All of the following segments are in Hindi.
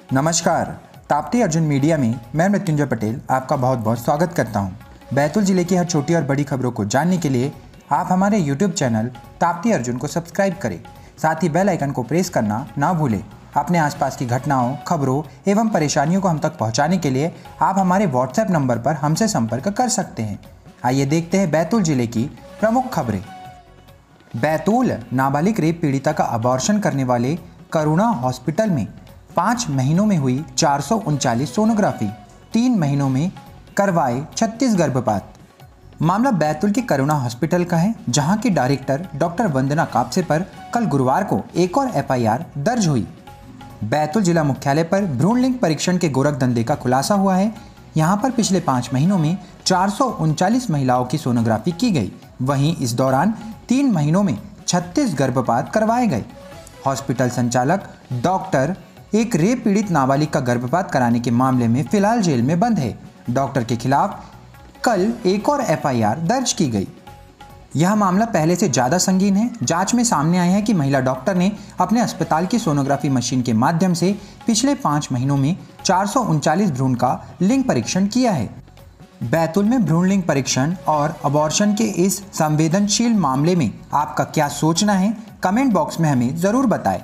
नमस्कार, ताप्ती अर्जुन मीडिया में मैं मृत्युंजय पटेल आपका बहुत बहुत स्वागत करता हूं। बैतूल जिले की हर छोटी और बड़ी खबरों को जानने के लिए आप हमारे YouTube चैनल ताप्ती अर्जुन को सब्सक्राइब करें। साथ ही बेल आइकन को प्रेस करना ना भूलें। अपने आसपास की घटनाओं, खबरों एवं परेशानियों को हम तक पहुंचाने के लिए आप हमारे WhatsApp नंबर पर हमसे संपर्क कर सकते हैं। आइए देखते हैं बैतूल जिले की प्रमुख खबरें। बैतूल नाबालिग रेप पीड़िता का अबॉर्शन करने वाले करुणा हॉस्पिटल में 5 महीनों में हुई 439 सोनोग्राफी, 3 महीनों में करवाए 36 गर्भपात। मामला बैतूल के करुणा हॉस्पिटल का है, जहां की डायरेक्टर डॉक्टर वंदना कापसे पर कल गुरुवार को एक और FIR दर्ज हुई। बैतूल जिला मुख्यालय पर भ्रूण लिंग परीक्षण के गोरखधंधे का खुलासा हुआ है। यहां पर पिछले 5 महीनों में 439 महिलाओं की सोनोग्राफी की गई। वहीं इस दौरान 3 महीनों में 36 गर्भपात करवाए गए। हॉस्पिटल संचालक डॉक्टर एक रेप पीड़ित नाबालिग का गर्भपात कराने के मामले में फिलहाल जेल में बंद है। डॉक्टर के खिलाफ कल एक और FIR दर्ज की गई। यह मामला पहले से ज़्यादा संगीन है। जांच में सामने आया है कि महिला डॉक्टर ने अपने अस्पताल की सोनोग्राफी मशीन के माध्यम से पिछले 5 महीनों में 439 भ्रूण का लिंग परीक्षण किया है। बैतूल में भ्रूण लिंग परीक्षण और अबॉर्शन के इस संवेदनशील मामले में आपका क्या सोचना है, कमेंट बॉक्स में हमें ज़रूर बताएं।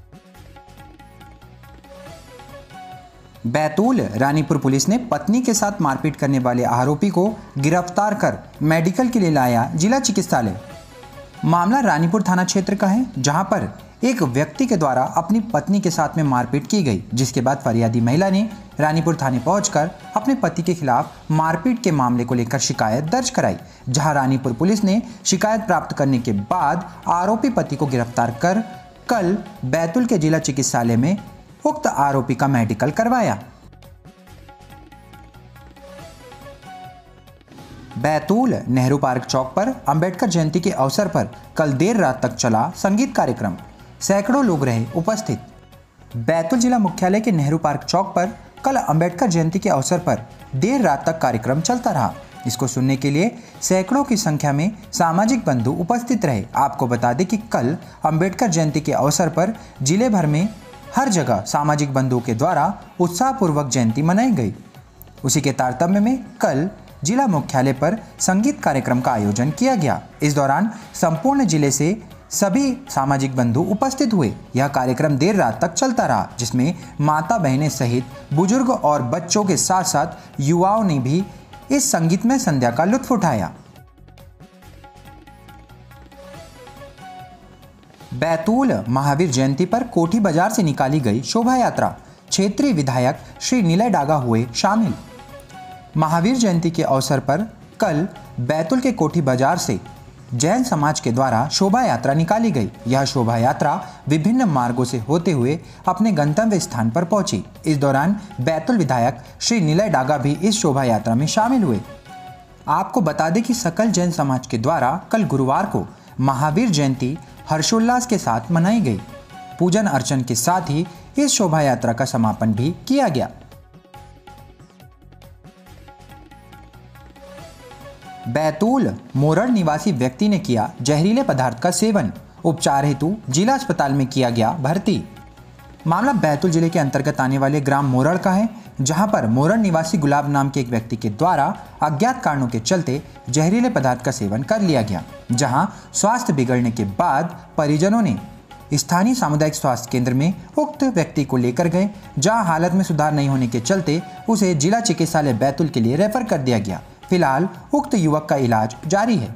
बैतूल रानीपुर पुलिस ने पत्नी के साथ मारपीट करने वाले आरोपी को गिरफ्तार कर मेडिकल के लिए लाया जिला चिकित्सालय। मामला रानीपुर थाना क्षेत्र का है, जहां पर एक व्यक्ति के द्वारा अपनी पत्नी के साथ में मारपीट की गई, जिसके बाद फरियादी महिला ने रानीपुर थाने पहुंचकर अपने पति के खिलाफ मारपीट के मामले को लेकर शिकायत दर्ज कराई। जहां रानीपुर पुलिस ने शिकायत प्राप्त करने के बाद आरोपी पति को गिरफ्तार कर कल बैतूल के जिला चिकित्सालय में उक्त आरोपी का मेडिकल करवाया। बैतूल नेहरू पार्क चौक पर अंबेडकर जयंती के अवसर पर कल देर रात तक चला संगीत कार्यक्रम। सैकड़ों लोग रहे उपस्थित। बैतूल जिला मुख्यालय के नेहरू पार्क चौक पर कल अंबेडकर जयंती के अवसर पर देर रात तक कार्यक्रम चलता रहा। इसको सुनने के लिए सैकड़ों की संख्या में सामाजिक बंधु उपस्थित रहे। आपको बता दें कि कल अंबेडकर जयंती के अवसर पर जिले भर में हर जगह सामाजिक बंधुओं के द्वारा उत्साहपूर्वक जयंती मनाई गई। उसी के तारतम्य में कल जिला मुख्यालय पर संगीत कार्यक्रम का आयोजन किया गया। इस दौरान संपूर्ण जिले से सभी सामाजिक बंधु उपस्थित हुए। यह कार्यक्रम देर रात तक चलता रहा, जिसमें माता बहनें सहित बुजुर्ग और बच्चों के साथ साथ युवाओं ने भी इस संगीतमय संध्या का लुत्फ उठाया। बैतूल महावीर जयंती पर कोठी बाजार से निकाली गई शोभा यात्रा। क्षेत्रीय विधायक श्री निलय डागा हुए शामिल। महावीर जयंती के अवसर पर कल बैतूल के कोठी बाजार से जैन समाज के द्वारा शोभा यात्रा निकाली गई। यह शोभा यात्रा विभिन्न मार्गों से होते हुए अपने गंतव्य स्थान पर पहुंची। इस दौरान बैतूल विधायक श्री निलय डागा भी इस शोभा यात्रा में शामिल हुए। आपको बता दें कि सकल जैन समाज के द्वारा कल गुरुवार को महावीर जयंती हर्षोल्लास के साथ मनाई गई। पूजन अर्चन के साथ ही इस शोभा यात्रा का समापन भी किया गया। बैतूल मोरड़ निवासी व्यक्ति ने किया जहरीले पदार्थ का सेवन। उपचार हेतु जिला अस्पताल में किया गया भर्ती। मामला बैतूल जिले के अंतर्गत आने वाले ग्राम मोरड़ का है, जहां पर मोरड़ निवासी गुलाब नाम के एक व्यक्ति के द्वारा अज्ञात कारणों के चलते जहरीले पदार्थ का सेवन कर लिया गया। जहां स्वास्थ्य बिगड़ने के बाद परिजनों ने स्थानीय सामुदायिक स्वास्थ्य केंद्र में उक्त व्यक्ति को लेकर गए, जहां हालत में सुधार नहीं होने के चलते उसे जिला चिकित्सालय बैतूल के लिए रेफर कर दिया गया। फिलहाल उक्त युवक का इलाज जारी है।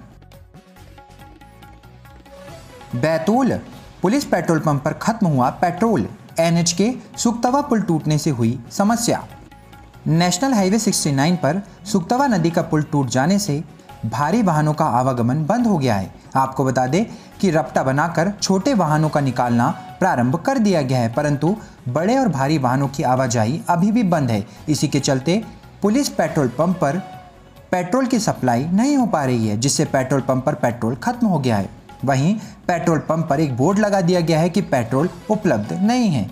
बैतूल पुलिस पेट्रोल पंप पर खत्म हुआ पेट्रोल। NH के सुक्तवा पुल टूटने से हुई समस्या। नेशनल हाईवे 69 पर सुक्तवा नदी का पुल टूट जाने से भारी वाहनों का आवागमन बंद हो गया है। आपको बता दें कि रपटा बनाकर छोटे वाहनों का निकालना प्रारंभ कर दिया गया है, परंतु बड़े और भारी वाहनों की आवाजाही अभी भी बंद है। इसी के चलते पुलिस पेट्रोल पंप पर पेट्रोल की सप्लाई नहीं हो पा रही है, जिससे पेट्रोल पंप पर पेट्रोल खत्म हो गया है। वहीं पेट्रोल पंप पर एक बोर्ड लगा दिया गया है कि पेट्रोल उपलब्ध नहीं है।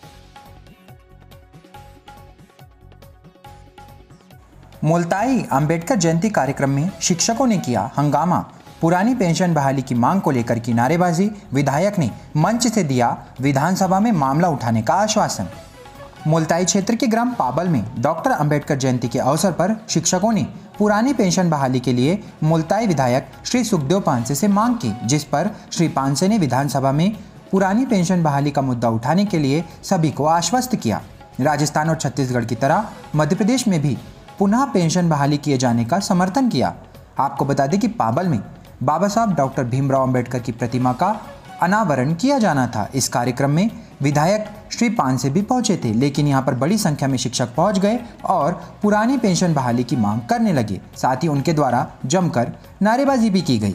मुल्ताई अंबेडकर जयंती कार्यक्रम में शिक्षकों ने किया हंगामा। पुरानी पेंशन बहाली की मांग को लेकर की नारेबाजी। विधायक ने मंच से दिया विधानसभा में मामला उठाने का आश्वासन। मुल्ताई क्षेत्र के ग्राम पाबल में डॉक्टर अंबेडकर जयंती के अवसर पर शिक्षकों ने पुरानी पेंशन बहाली के लिए मुल्ताई विधायक श्री सुखदेव पांसे से मांग की, जिस पर श्री पांसे ने विधानसभा में पुरानी पेंशन बहाली का मुद्दा उठाने के लिए सभी को आश्वस्त किया। राजस्थान और छत्तीसगढ़ की तरह मध्य प्रदेश में भी पुनः पेंशन बहाली किए जाने का समर्थन किया। आपको बता दें कि पाबल में बाबा साहब डॉक्टर भीमराव अंबेडकर की प्रतिमा का अनावरण किया जाना था। इस कार्यक्रम में विधायक श्री पांसे भी पहुंचे थे, लेकिन यहां पर बड़ी संख्या में शिक्षक पहुंच गए और पुरानी पेंशन बहाली की मांग करने लगे। साथ ही उनके द्वारा जमकर नारेबाजी भी की गई।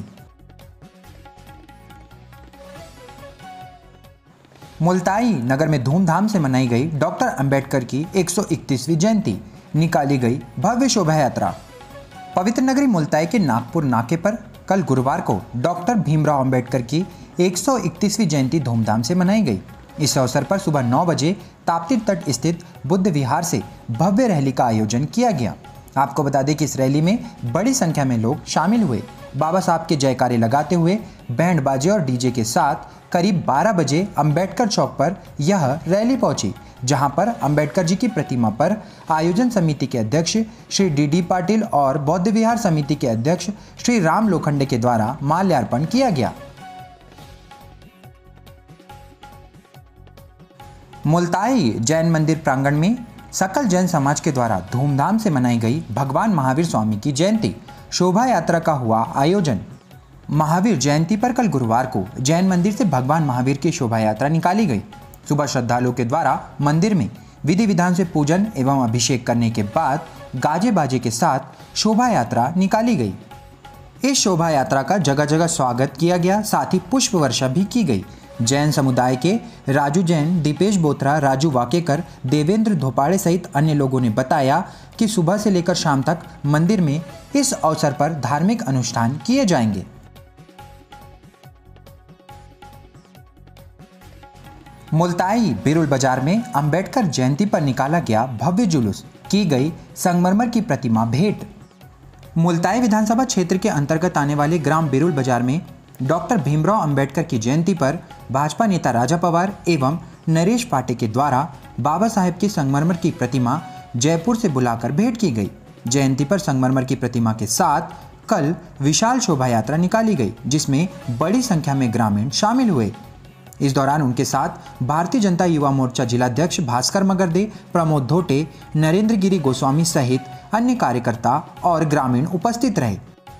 मुल्ताई नगर में धूमधाम से मनाई गई डॉक्टर अंबेडकर की 131वीं जयंती, निकाली गई भव्य शोभा यात्रा। पवित्र नगरी मुल्ताई के नागपुर नाके पर कल गुरुवार को डॉक्टर भीमराव अंबेडकर की 131वीं जयंती धूमधाम से मनाई गई। इस अवसर पर सुबह 9 बजे ताप्ती तट स्थित बुद्ध विहार से भव्य रैली का आयोजन किया गया। आपको बता दें कि इस रैली में बड़ी संख्या में लोग शामिल हुए। बाबा साहब के जयकारे लगाते हुए बैंड बाजे और डीजे के साथ करीब 12 बजे अंबेडकर चौक पर यह रैली पहुंची, जहां पर अंबेडकर जी की प्रतिमा पर आयोजन समिति के अध्यक्ष श्री डी पाटिल और बौद्ध विहार समिति के अध्यक्ष श्री राम लोखंडे के द्वारा माल्यार्पण किया गया। मुल्ताई जैन मंदिर प्रांगण में सकल जैन समाज के द्वारा धूमधाम से मनाई गई भगवान महावीर स्वामी की जयंती शोभा यात्रा का हुआ आयोजन। महावीर जयंती पर कल गुरुवार को जैन मंदिर से भगवान महावीर की शोभा यात्रा निकाली गई। सुबह श्रद्धालुओं के द्वारा मंदिर में विधि विधान से पूजन एवं अभिषेक करने के बाद गाजे बाजे के साथ शोभा यात्रा निकाली गई। इस शोभा यात्रा का जगह जगह स्वागत किया गया, साथ ही पुष्प वर्षा भी की गई। जैन समुदाय के राजू जैन, दीपेश बोत्रा, राजू वाकेकर, देवेंद्र धोपाड़े सहित अन्य लोगों ने बताया कि सुबह से लेकर शाम तक मंदिर में इस अवसर पर धार्मिक अनुष्ठान किए जाएंगे। मुल्ताई बिरुल बाजार में अंबेडकर जयंती पर निकाला गया भव्य जुलूस, की गई संगमरमर की प्रतिमा भेंट। मुल्ताई विधानसभा क्षेत्र के अंतर्गत आने वाले ग्राम बिरुल बाजार में डॉक्टर भीमराव अंबेडकर की जयंती पर भाजपा नेता राजा पवार एवं नरेश पाटे के द्वारा बाबा साहेब की संगमरमर की प्रतिमा जयपुर से बुलाकर भेंट की गई। जयंती पर संगमरमर की प्रतिमा के साथ कल विशाल शोभा यात्रा निकाली गई, जिसमें बड़ी संख्या में ग्रामीण शामिल हुए। इस दौरान उनके साथ भारतीय जनता युवा मोर्चा जिलाध्यक्ष भास्कर मगरदे, प्रमोद धोटे, नरेंद्र गिरी गोस्वामी सहित अन्य कार्यकर्ता और ग्रामीण उपस्थित रहे।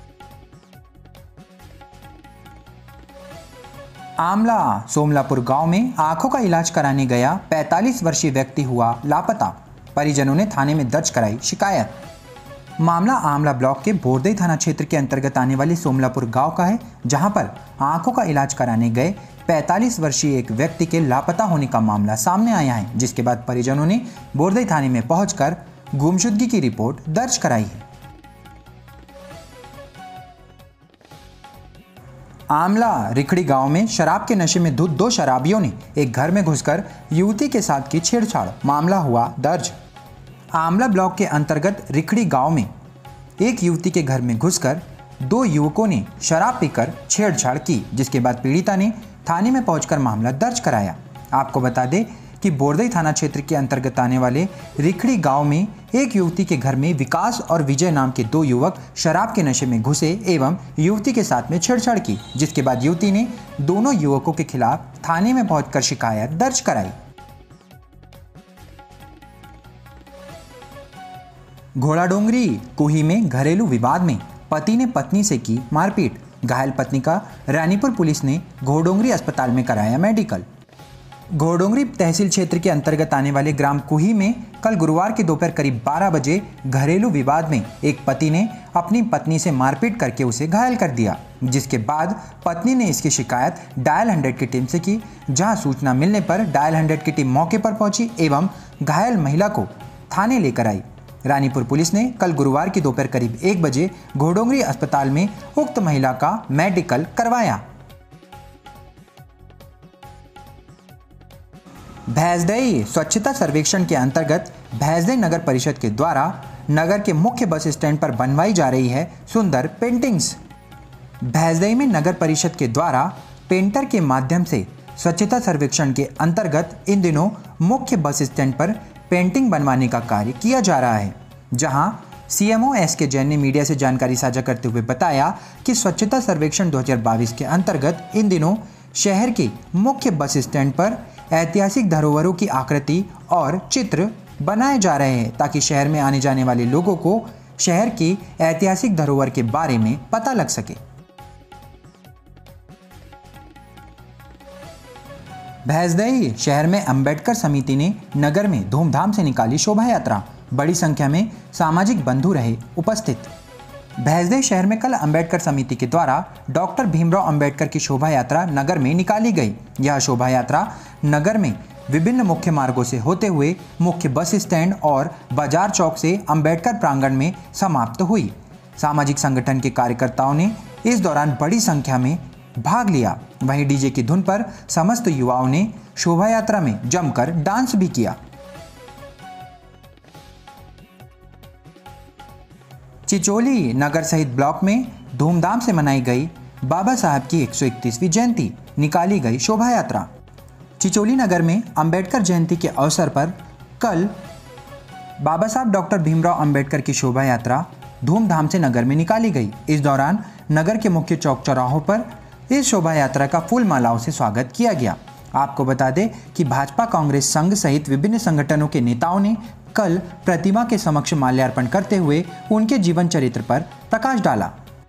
आमला सोमलापुर गांव में आंखों का इलाज कराने गया 45 वर्षीय व्यक्ति हुआ लापता। परिजनों ने थाने में दर्ज कराई शिकायत। मामला आमला ब्लॉक के बोरदई थाना क्षेत्र के अंतर्गत आने वाले सोमलापुर गांव का है, जहां पर आंखों का इलाज कराने गए 45 वर्षीय एक व्यक्ति के लापता होने का मामला सामने आया है, जिसके बाद परिजनों ने बोरदई थाने में पहुंचकर गुमशुदगी की रिपोर्ट दर्ज कराई है। आमला रिखड़ी गांव में शराब के नशे में धुत 2 शराबियों ने एक घर में घुसकर युवती के साथ की छेड़छाड़, मामला हुआ दर्ज। आमला ब्लॉक के अंतर्गत रिखड़ी गांव में एक युवती के घर में घुसकर 2 युवकों ने शराब पीकर छेड़छाड़ की, जिसके बाद पीड़िता ने थाने में पहुंचकर मामला दर्ज कराया। आपको बता दें कि बोरदई थाना क्षेत्र के अंतर्गत आने वाले रिखड़ी गांव में एक युवती के घर में विकास और विजय नाम के 2 युवक शराब के नशे में घुसे एवं युवती के साथ में छेड़छाड़ की, जिसके बाद युवती ने दोनों युवकों के खिलाफ थाने में पहुंचकर शिकायत दर्ज कराई। घोड़ाडोंगरी कुही में घरेलू विवाद में पति ने पत्नी से की मारपीट, घायल पत्नी का रानीपुर पुलिस ने घोड़ाडोंगरी अस्पताल में कराया मेडिकल। घोड़ाडोंगरी तहसील क्षेत्र के अंतर्गत आने वाले ग्राम कुही में कल गुरुवार की दोपहर करीब 12 बजे घरेलू विवाद में एक पति ने अपनी पत्नी से मारपीट करके उसे घायल कर दिया, जिसके बाद पत्नी ने इसकी शिकायत डायल 100 की टीम से की, जहां सूचना मिलने पर डायल 100 की टीम मौके पर पहुंची एवं घायल महिला को थाने लेकर आई। रानीपुर पुलिस ने कल गुरुवार की दोपहर करीब 1 बजे घोड़ाडोंगरी अस्पताल में उक्त महिला का मेडिकल करवाया। भैंसदेई स्वच्छता सर्वेक्षण के अंतर्गत भैंसदेई नगर परिषद के द्वारा नगर के मुख्य बस स्टैंड पर बनवाई जा रही है सुंदर पेंटिंग्स। भैंसदेई में नगर परिषद के द्वारा पेंटर के माध्यम से स्वच्छता सर्वेक्षण के अंतर्गत इन दिनों मुख्य बस स्टैंड पर पेंटिंग बनवाने का कार्य किया जा रहा है। जहां सीएमओ एसके जैन ने मीडिया से जानकारी साझा करते हुए बताया कि स्वच्छता सर्वेक्षण 2022 के अंतर्गत इन दिनों शहर के मुख्य बस स्टैंड पर ऐतिहासिक धरोहरों की आकृति और चित्र बनाए जा रहे हैं ताकि शहर में आने जाने वाले लोगों को शहर की ऐतिहासिक धरोहर के बारे में पता लग सके। भैंसदेही शहर में अंबेडकर समिति ने नगर में धूमधाम से निकाली शोभा यात्रा। बड़ी संख्या में सामाजिक बंधु रहे उपस्थित। भैंसदेही शहर में कल अंबेडकर समिति के द्वारा डॉक्टर भीमराव अंबेडकर की शोभा यात्रा नगर में निकाली गई। यह शोभा यात्रा नगर में विभिन्न मुख्य मार्गों से होते हुए मुख्य बस स्टैंड और बाजार चौक से अंबेडकर प्रांगण में समाप्त हुई। सामाजिक संगठन के कार्यकर्ताओं ने इस दौरान बड़ी संख्या में भाग लिया। वहीं डीजे की धुन पर समस्त युवाओं ने शोभा यात्रा में जमकर डांस भी किया। चिचोली नगर सहित ब्लॉक में धूमधाम से मनाई गई बाबा साहब की 131वीं जयंती, निकाली गई शोभा यात्रा। चिचोली नगर में अंबेडकर जयंती के अवसर पर कल बाबा साहब डॉक्टर भीमराव अंबेडकर की शोभा यात्रा धूमधाम से नगर में निकाली गई। इस दौरान नगर के मुख्य चौक चौराहों पर इस शोभा यात्रा का फूल मालाओं से स्वागत किया गया। आपको बता दें कि भाजपा कांग्रेस संघ सहित विभिन्न संगठनों के नेताओं ने कल प्रतिमा के समक्ष माल्यार्पण करते हुए उनके जीवन चरित्र पर प्रकाश डाला।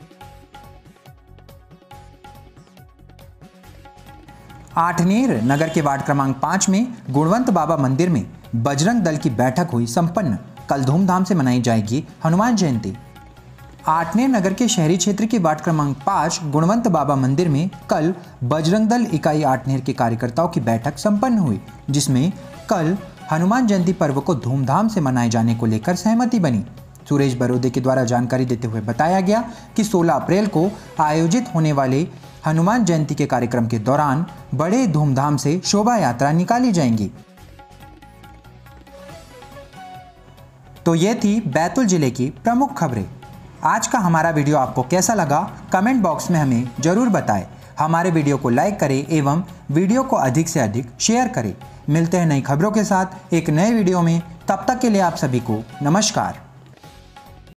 आठनेर नगर के वार्ड क्रमांक 5 में गुणवंत बाबा मंदिर में बजरंग दल की बैठक हुई संपन्न। कल धूमधाम से मनाई जाएगी हनुमान जयंती। आठनेर नगर के शहरी क्षेत्र के वार्ड क्रमांक 5 गुणवंत बाबा मंदिर में कल बजरंग दल इकाई आठनेर के कार्यकर्ताओं की बैठक संपन्न हुई, जिसमें कल हनुमान जयंती पर्व को धूमधाम से मनाए जाने को लेकर सहमति बनी। सुरेश बरोदे के द्वारा जानकारी देते हुए बताया गया कि 16 अप्रैल को आयोजित होने वाले हनुमान जयंती के कार्यक्रम के दौरान बड़े धूमधाम से शोभा यात्रा निकाली जाएंगी। तो ये थी बैतूल जिले की प्रमुख खबरें। आज का हमारा वीडियो आपको कैसा लगा कमेंट बॉक्स में हमें जरूर बताएं। हमारे वीडियो को लाइक करें एवं वीडियो को अधिक से अधिक शेयर करें। मिलते हैं नई खबरों के साथ एक नए वीडियो में। तब तक के लिए आप सभी को नमस्कार।